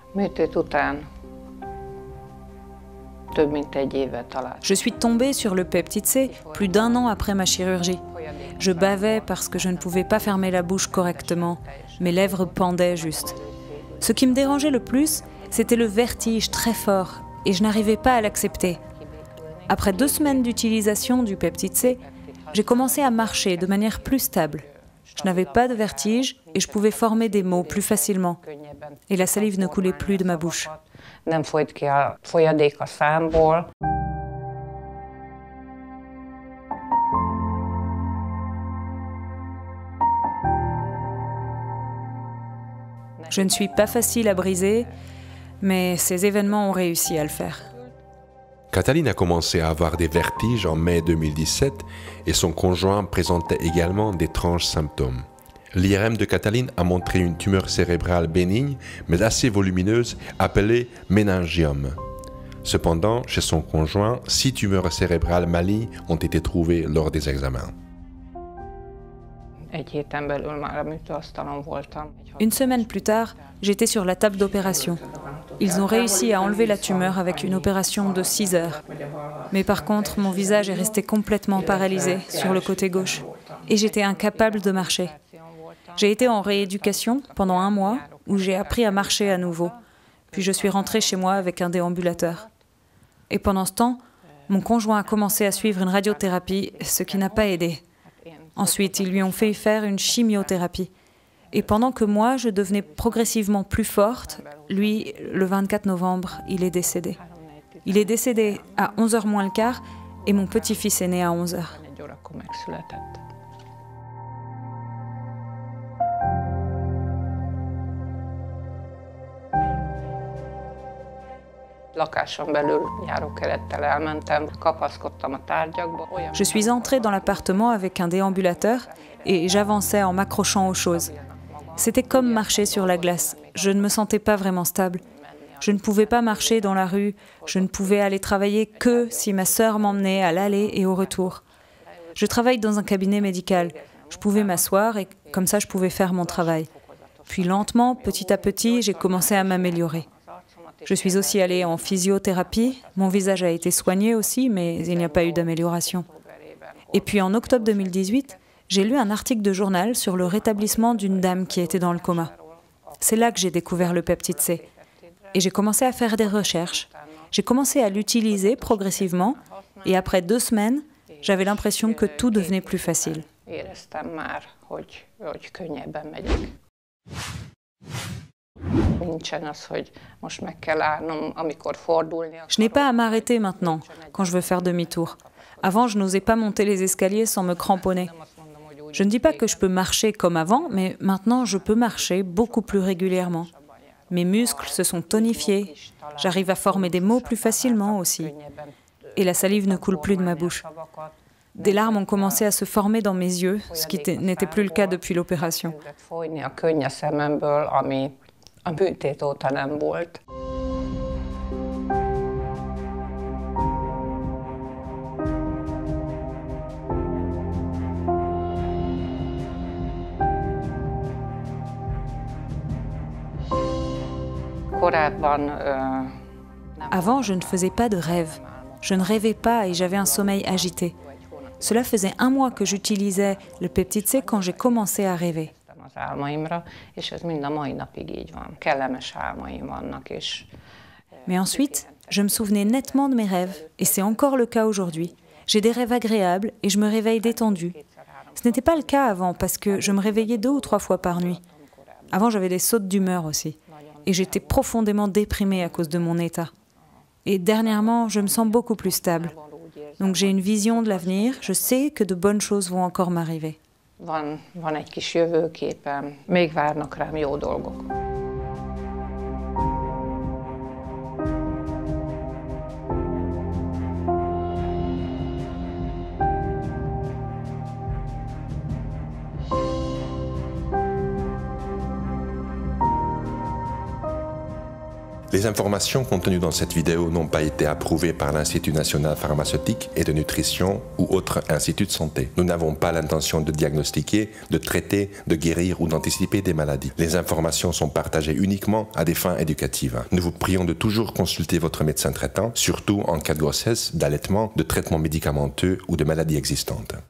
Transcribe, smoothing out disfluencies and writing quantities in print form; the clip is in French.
Je suis tombée sur le peptide C plus d'1 an après ma chirurgie. Je bavais parce que je ne pouvais pas fermer la bouche correctement. Mes lèvres pendaient juste. Ce qui me dérangeait le plus, c'était le vertige très fort et je n'arrivais pas à l'accepter. Après 2 semaines d'utilisation du peptide C, j'ai commencé à marcher de manière plus stable. Je n'avais pas de vertige et je pouvais former des mots plus facilement. Et la salive ne coulait plus de ma bouche. Je ne suis pas facile à briser, mais ces événements ont réussi à le faire. Katalin a commencé à avoir des vertiges en mai 2017 et son conjoint présentait également d'étranges symptômes. L'IRM de Katalin a montré une tumeur cérébrale bénigne mais assez volumineuse appelée méningiome. Cependant, chez son conjoint, 6 tumeurs cérébrales malignes ont été trouvées lors des examens. Une semaine plus tard, j'étais sur la table d'opération. Ils ont réussi à enlever la tumeur avec une opération de 6 heures. Mais par contre, mon visage est resté complètement paralysé sur le côté gauche et j'étais incapable de marcher. J'ai été en rééducation pendant 1 mois où j'ai appris à marcher à nouveau. Puis je suis rentrée chez moi avec un déambulateur. Et pendant ce temps, mon conjoint a commencé à suivre une radiothérapie, ce qui n'a pas aidé. Ensuite, ils lui ont fait faire une chimiothérapie. Et pendant que moi, je devenais progressivement plus forte, lui, le 24 novembre, il est décédé. Il est décédé à 11h moins le quart et mon petit-fils est né à 11h. Je suis entrée dans l'appartement avec un déambulateur et j'avançais en m'accrochant aux choses. C'était comme marcher sur la glace. Je ne me sentais pas vraiment stable. Je ne pouvais pas marcher dans la rue. Je ne pouvais aller travailler que si ma sœur m'emmenait à l'aller et au retour. Je travaille dans un cabinet médical. Je pouvais m'asseoir et comme ça je pouvais faire mon travail. Puis lentement, petit à petit, j'ai commencé à m'améliorer. Je suis aussi allée en physiothérapie. Mon visage a été soigné aussi, mais il n'y a pas eu d'amélioration. Et puis en octobre 2018, j'ai lu un article de journal sur le rétablissement d'une dame qui était dans le coma. C'est là que j'ai découvert le peptide C. Et j'ai commencé à faire des recherches. J'ai commencé à l'utiliser progressivement. Et après 2 semaines, j'avais l'impression que tout devenait plus facile. Je n'ai pas à m'arrêter maintenant quand je veux faire demi-tour. Avant, je n'osais pas monter les escaliers sans me cramponner. Je ne dis pas que je peux marcher comme avant, mais maintenant je peux marcher beaucoup plus régulièrement. Mes muscles se sont tonifiés, j'arrive à former des mots plus facilement aussi. Et la salive ne coule plus de ma bouche. Des larmes ont commencé à se former dans mes yeux, ce qui n'était plus le cas depuis l'opération. Avant, je ne faisais pas de rêves. Je ne rêvais pas et j'avais un sommeil agité. Cela faisait 1 mois que j'utilisais le peptide C quand j'ai commencé à rêver. Mais ensuite, je me souvenais nettement de mes rêves et c'est encore le cas aujourd'hui. J'ai des rêves agréables et je me réveille détendue. Ce n'était pas le cas avant parce que je me réveillais 2 ou 3 fois par nuit. Avant, j'avais des sautes d'humeur aussi. Et j'étais profondément déprimée à cause de mon état. Et dernièrement, je me sens beaucoup plus stable. Donc j'ai une vision de l'avenir, je sais que de bonnes choses vont encore m'arriver. Les informations contenues dans cette vidéo n'ont pas été approuvées par l'Institut national pharmaceutique et de nutrition ou autre institut de santé. Nous n'avons pas l'intention de diagnostiquer, de traiter, de guérir ou d'anticiper des maladies. Les informations sont partagées uniquement à des fins éducatives. Nous vous prions de toujours consulter votre médecin traitant, surtout en cas de grossesse, d'allaitement, de traitement médicamenteux ou de maladies existantes.